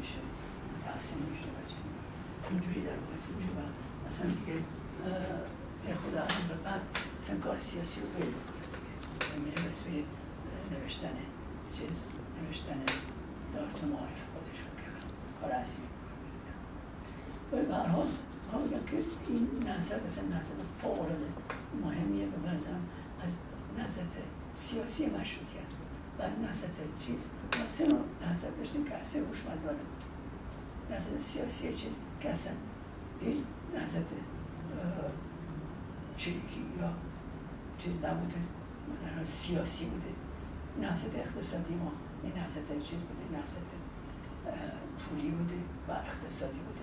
میشه، متأثر میشه بچه اینجوری در واقع چیز میشه و مثلا دیگه خدا از به بعد مثلا کار سیاسی رو بیل بکنه دیگه میره بس به نوشتن چیز، نوشتن دارت و معارف خودش رو که کار اصلی میکنه. ولی به هر حال میگم که این نهضت اصلا نهضت فوق‌العاده مهمیه به نظرم از نهضت سیاسی مشروطیت و از نهضت چیز. ما سه نوع نهضت داشتیم که سه هوشمندانه بود. نهضت سیاسی چیز که اصلا هیچ نهضت چریکی یا چیز نبوده، مثلا سیاسی بوده. نهضت اقتصادی ما این نهضت چیز بوده، نهضت پولی بوده و اقتصادی بوده